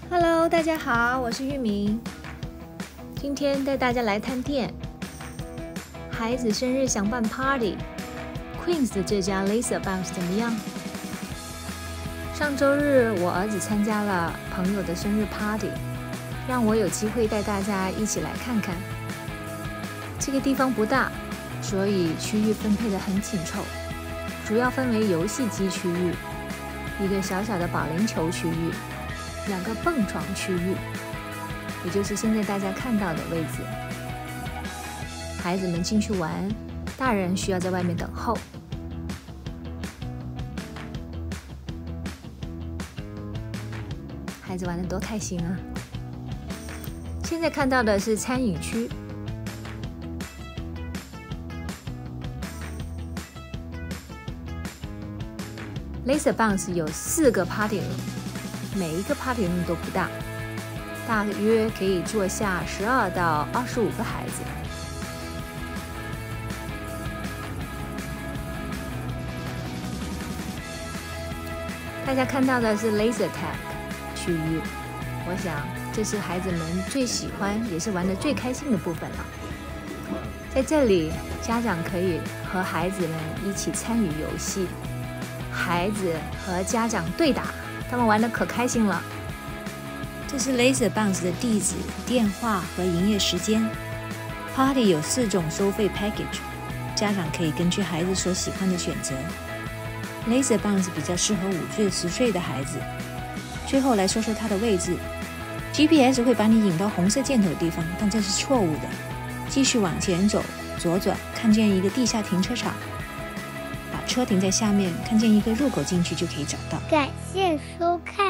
Hello， 大家好，我是玉明。今天带大家来探店。孩子生日想办 party，Queens 的这家 Laser Bounce 怎么样？上周日我儿子参加了朋友的生日 party， 让我有机会带大家一起来看看。这个地方不大，所以区域分配得很紧凑，主要分为游戏机区域、一个小小的保龄球区域、2个蹦床区域，也就是现在大家看到的位置。孩子们进去玩，大人需要在外面等候。孩子玩得多开心啊！现在看到的是餐饮区。Laser Bounce 有4个 party room， 每一个 party room 都不大，大约可以坐下12到25个孩子。大家看到的是 Laser Tag 区域，我想这是孩子们最喜欢也是玩得最开心的部分了。在这里，家长可以和孩子们一起参与游戏，孩子和家长对打，他们玩得可开心了。这是 Laser Bounce 的地址、电话和营业时间。Party 有4种收费 package， 家长可以根据孩子所喜欢的选择。Laser Bounce 比较适合5岁、10岁的孩子。最后来说说它的位置。GPS 会把你引到红色箭头的地方，但这是错误的。继续往前走，左转，看见一个地下停车场，把车停在下面，看见一个入口进去就可以找到。 感谢收看。